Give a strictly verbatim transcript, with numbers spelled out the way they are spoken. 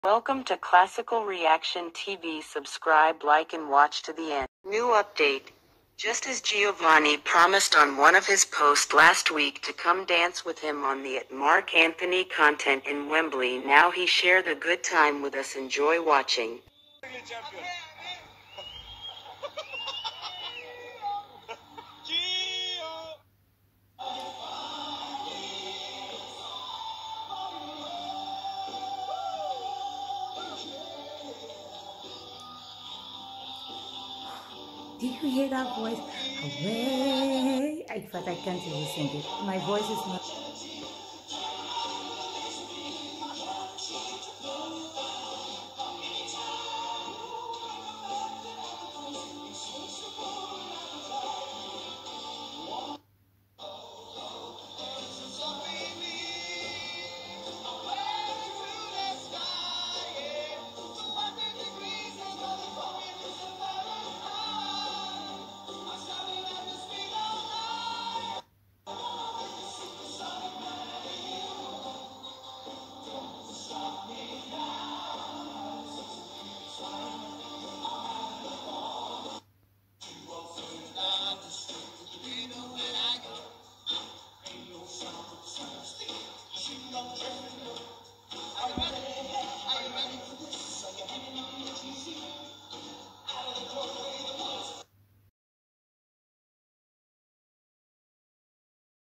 Welcome to Classical Reaction T V. Subscribe, like, and watch to the end. New update. Just as Giovanni promised on one of his posts last week to come dance with him on the at Mark Anthony content in Wembley, now he shared a good time with us. Enjoy watching. Do you hear that voice? Away! I thought I can't really sing it. My voice is not...